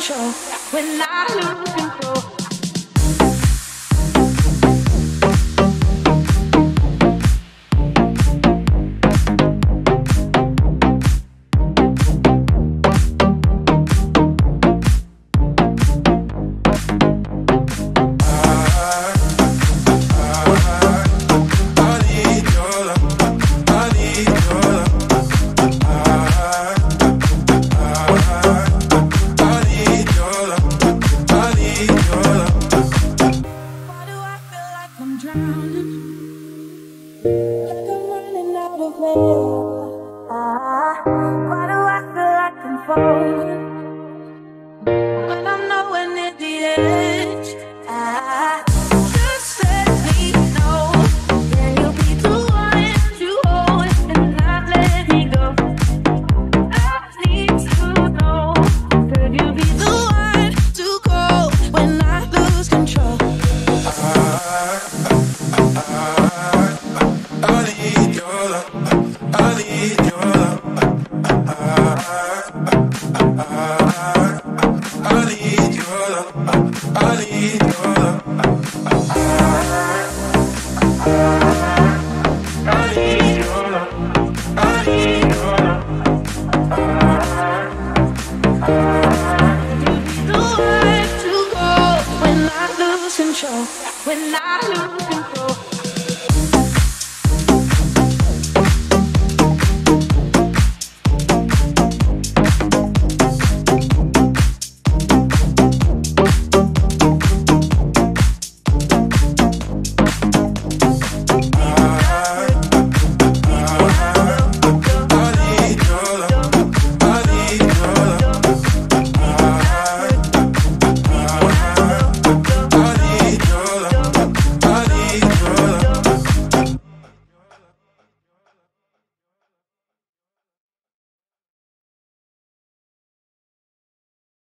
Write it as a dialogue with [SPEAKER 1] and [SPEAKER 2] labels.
[SPEAKER 1] control. When I lose control. Why do I feel like I'm falling when I'm nowhere near the edge? Just let me know. Can you be the one to hold and not let me go? I need to know. Could you be the one to go when I lose control?
[SPEAKER 2] I need your love. I need your love. I need your love. I need your love. I need your love. I need your love.
[SPEAKER 1] The way to go when I lose control. When I lose control.